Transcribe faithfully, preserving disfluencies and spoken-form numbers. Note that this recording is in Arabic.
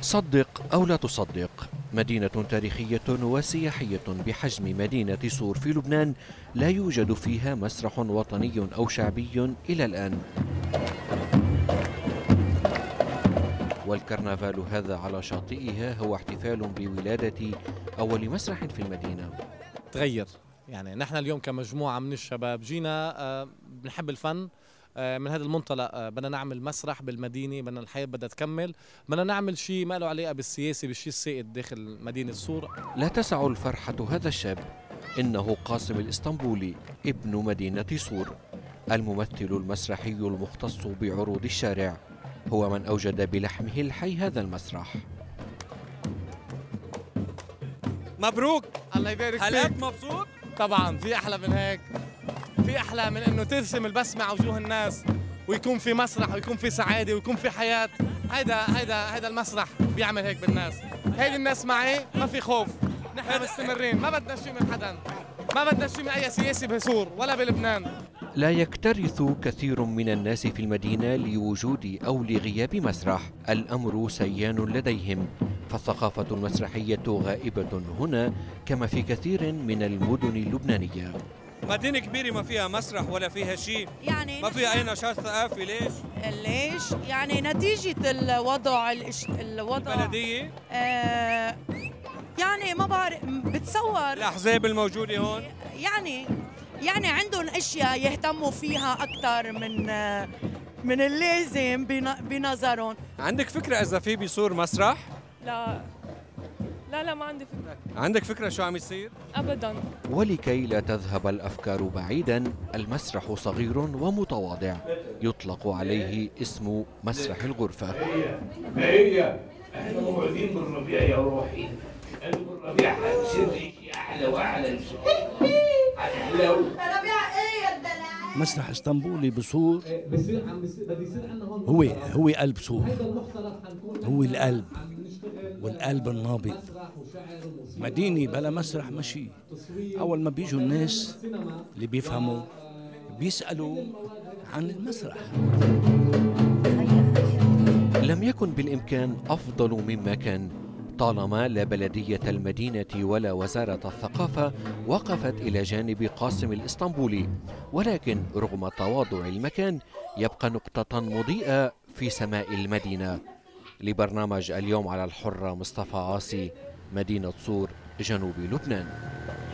صدق أو لا تصدق، مدينة تاريخية وسياحية بحجم مدينة صور في لبنان لا يوجد فيها مسرح وطني أو شعبي إلى الآن. والكرنفال هذا على شاطئها هو احتفال بولادة أول مسرح في المدينة. تغير يعني نحن اليوم كمجموعة من الشباب جينا آه بنحب الفن. آه من هذا المنطلق آه بدنا نعمل مسرح بالمدينة، بدنا الحياة بدها تكمل، بدنا نعمل شيء ما له علاقة بالسياسة، بالشيء السائد داخل مدينة صور. لا تسع الفرحة هذا الشاب، إنه قاسم الإسطنبولي ابن مدينة صور، الممثل المسرحي المختص بعروض الشارع، هو من أوجد بلحمه الحي هذا المسرح. مبروك، الله يبارك فيك. هلأت مبسوط؟ طبعا في أحلى من هيك، في أحلى من إنه ترسم البسمة على وجوه الناس ويكون في مسرح ويكون في سعادة ويكون في حياة. هيدا هيدا هيدا المسرح بيعمل هيك بالناس. هيدي الناس معي ما في خوف، نحن مستمرين، ما بدنا شيء من حدا، ما بدنا شيء من أي سياسي بسور ولا بلبنان. لا يكترث كثير من الناس في المدينة لوجود أو لغياب مسرح، الأمر سيان لديهم، فالثقافة المسرحية غائبة هنا كما في كثير من المدن اللبنانية. مدينة كبيرة ما فيها مسرح ولا فيها شيء، يعني ما فيها أي نشاط ثقافي. ليش؟ ليش؟ يعني نتيجة الوضع الإش... الوضع البلدية؟ آه يعني ما بعرف، بتصور الأحزاب الموجودة هون يعني يعني عندهم اشياء يهتموا فيها اكثر من من اللازم بنظرهم. عندك فكرة إذا في بصور مسرح؟ لا لا لا ما عندي فكرة. عندك فكرة شو عم يصير؟ أبداً. ولكي لا تذهب الأفكار بعيداً، المسرح صغير ومتواضع يطلق عليه اسم مسرح الغرفة. ما هي احنا موعودين بالربيع يا روحي، الربيع حتصير شيء أحلى وأحلى إن شاء الله. أحلى ربيع إيه يا الدلع؟ مسرح اسطنبولي بصور هو هو قلب صور، هو القلب والقلب النابض. مدينة بلا مسرح ماشي. أول ما بيجوا الناس اللي بيفهموا بيسألوا عن المسرح. لم يكن بالإمكان أفضل مما كان، طالما لا بلدية المدينة ولا وزارة الثقافة وقفت إلى جانب قاسم الإسطنبولي، ولكن رغم تواضع المكان يبقى نقطة مضيئة في سماء المدينة. لبرنامج اليوم على الحرة، مصطفى عاصي، مدينة صور، جنوب لبنان.